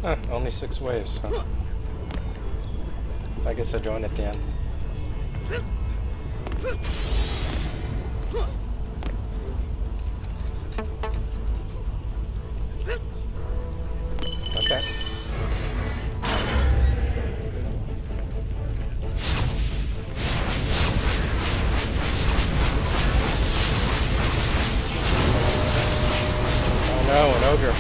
Only 6 waves, huh? I guess I joined at the end. Okay. Oh no, an ogre.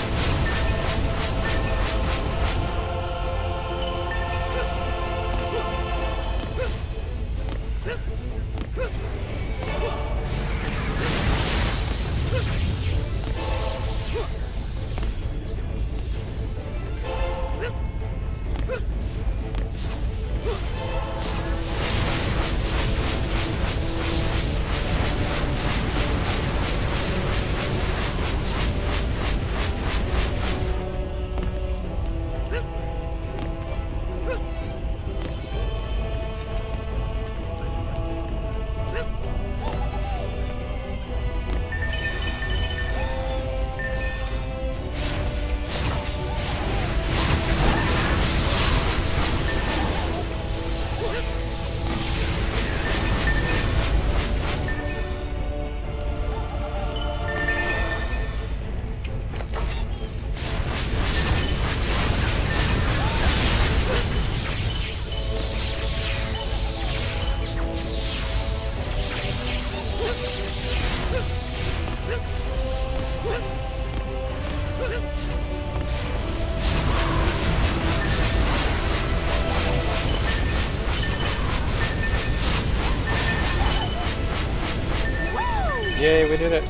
Yay, we did it.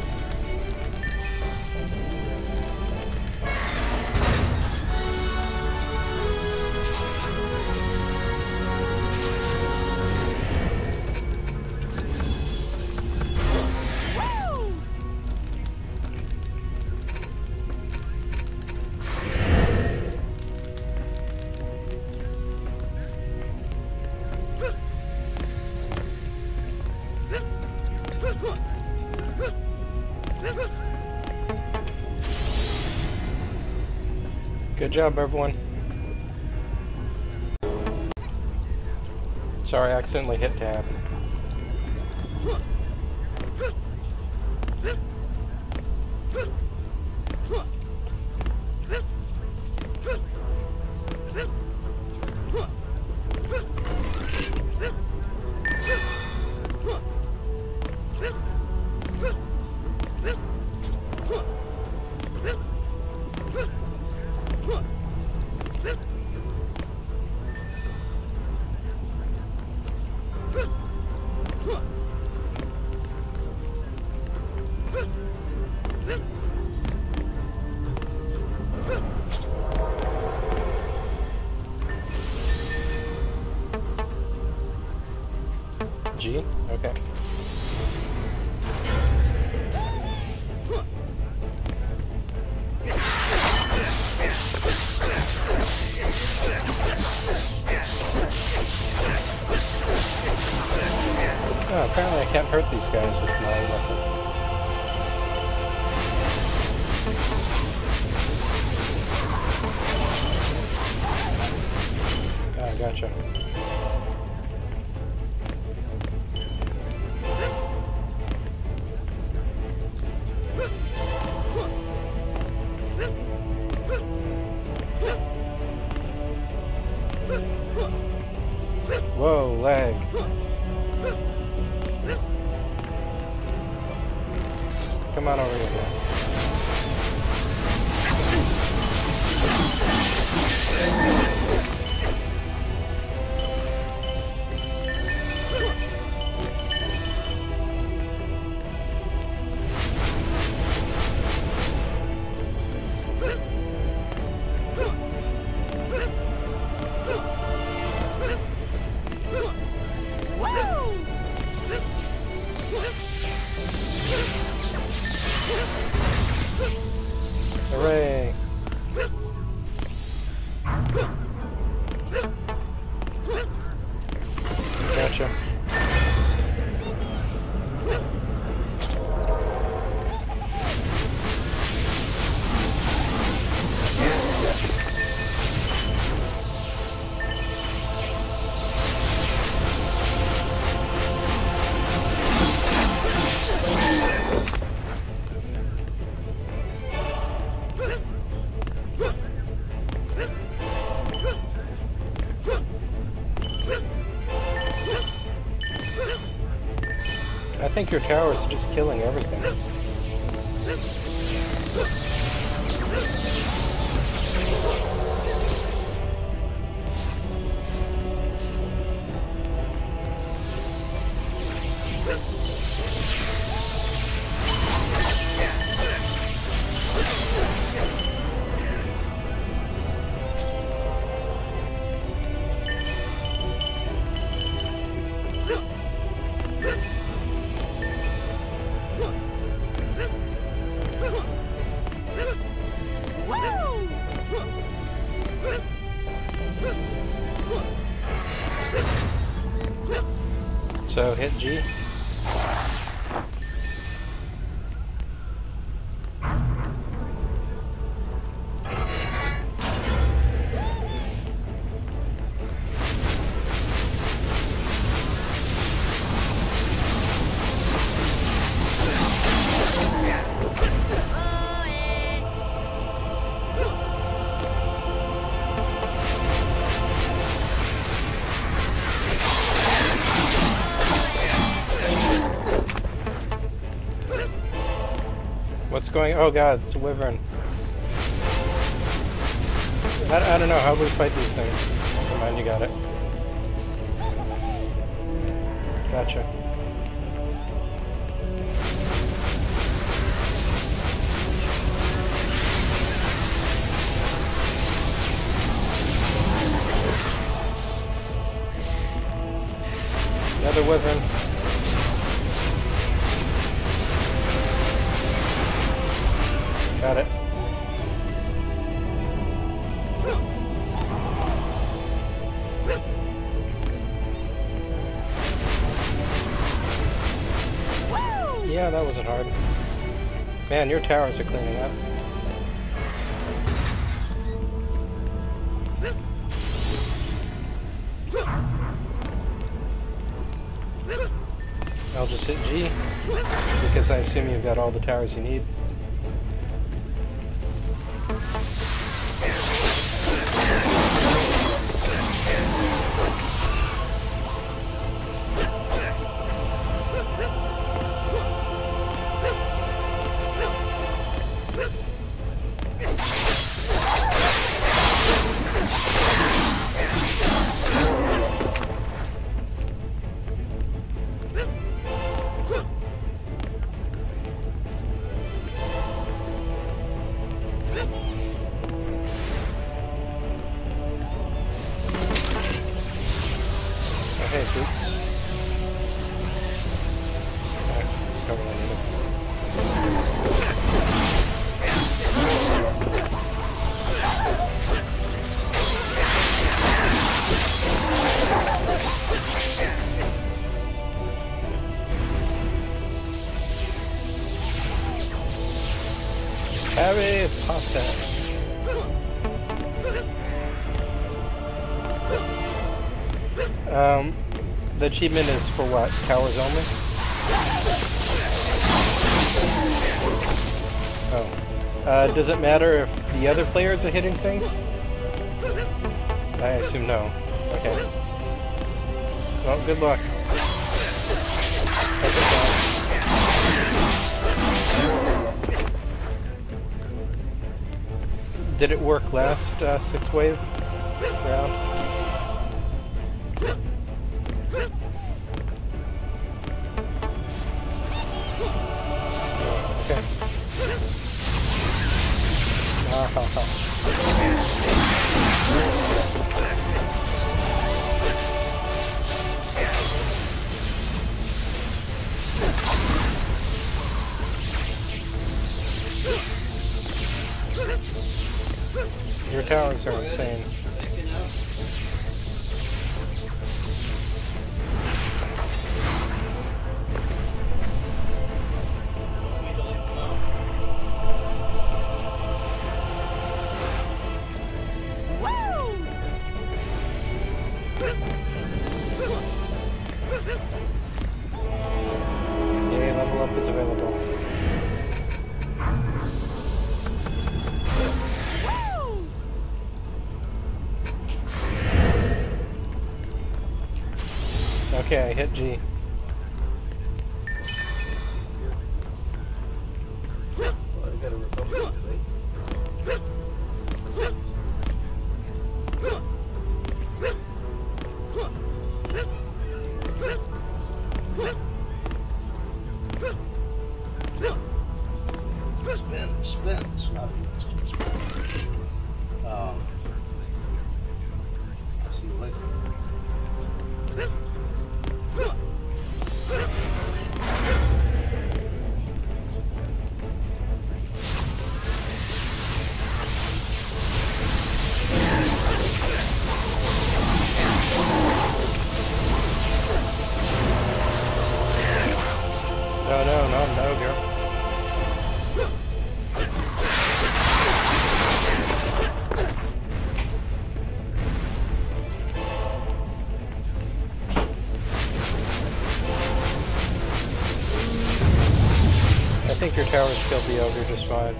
Good job, everyone. Sorry, I accidentally hit tab. G? Okay. Oh, apparently I can't hurt these guys with my weapon. Ah, gotcha. Whoa, lag. Come on over here, guys. Hooray! Gotcha. think your towers are just killing everything. So hit G. What's going? Oh god, it's a wyvern. I don't know how we fight these things. Never mind, you got it. Gotcha. Another wyvern. Got it. Yeah, that wasn't hard. Man, your towers are cleaning up. I'll just hit G, because I assume you've got all the towers you need. Hey, troops. Alright, cover that needle. Harry Potter. The achievement is for what? Towers only? Oh. Does it matter if the other players are hitting things? I assume no. Okay. Well, good luck. Did it work last 6-wave round? Your towers are insane. Yay, level up is available. Okay, I hit G. spins, not spins. I'll see you later. No, no, not an ogre. I think your towers killed the ogre just fine.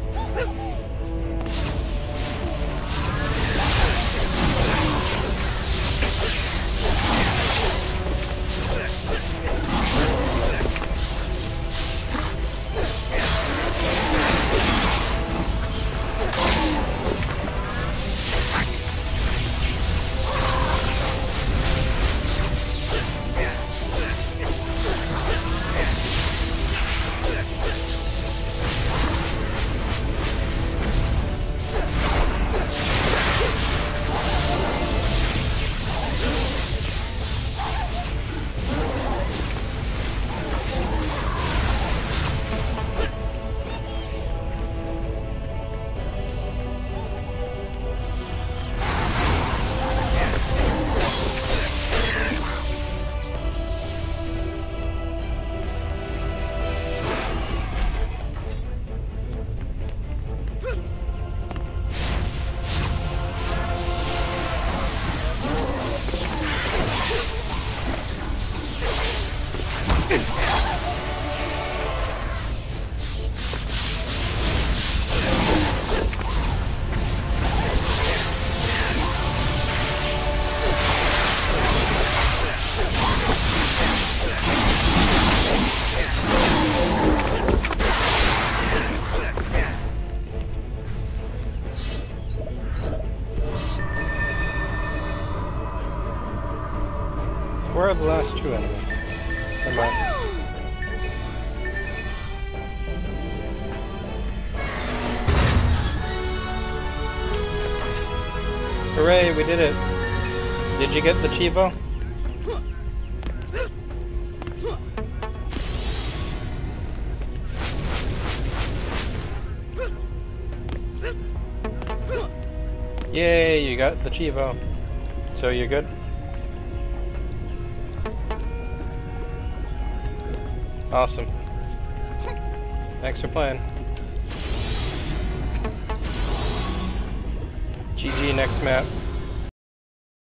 Where are the last two enemies? Never mind. Hooray, we did it! Did you get the Chivo? Yay, you got the Chivo. So you're good? Awesome. Thanks for playing. GG, next map.